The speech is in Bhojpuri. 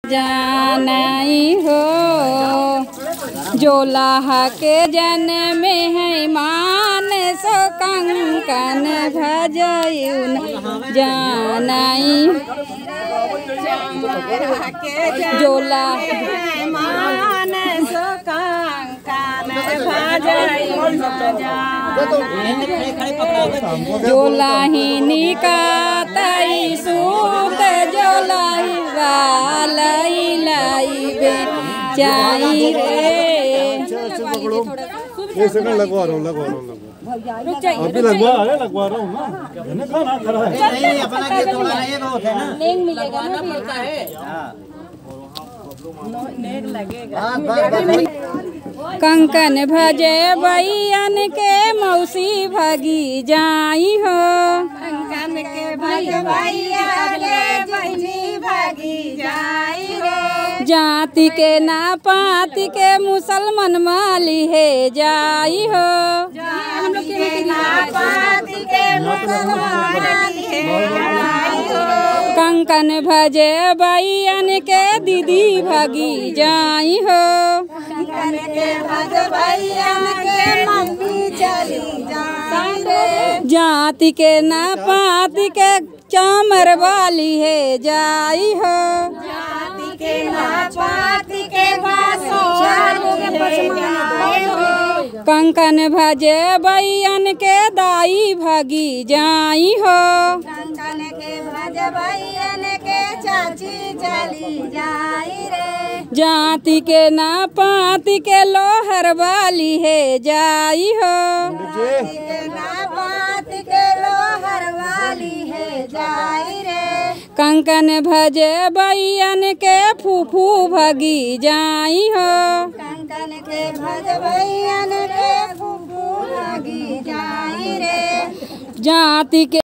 जानाई हो जोलाह के जन्म है मान सो कंकन भजयुन जानाई जोला मान सो कंकन भजयुन जोलाहिनी का तई सूत जोलाही वालाई लाई बे चाई रे। एक सेकंड लगवा रहा हूँ अभी लगवा रहा हूँ ना खाना खड़ा है नहीं अपना ये थोड़ा ये तो होता है ना नहीं मिलेगा ना पड़ता है नेग लगेगा। कंकन भजे बैयन के मौसी भगी जाई हो कंकन के भजे बैयन के बहनी भगी जाई हो जाति के ना पाति के मुसलमान माली है जाई हो हम लोग के ना पाति के मुसलमान माली है जाई हो कंकन भजे बैयन के दीदी भगी जाई हो कंकन के भजे बैयन के मम्मी चली जाई रे जाति के ना पाति के चामर वाली है जाई हो जाति के ना पाति के कंकन भजे बैयन के दाई भगी जाई हो कंकन के भजे बैयन के चाची चली जाई रे जाति के ना पाति के लोहर वाली है जाई हो जाति के ना पाति के लोहर वाली है जाई रे कंकन भजे बैयन के फूफू भगी जाई हो कंकन के भजे बैयन के फूफू भगी जाई रे जाति के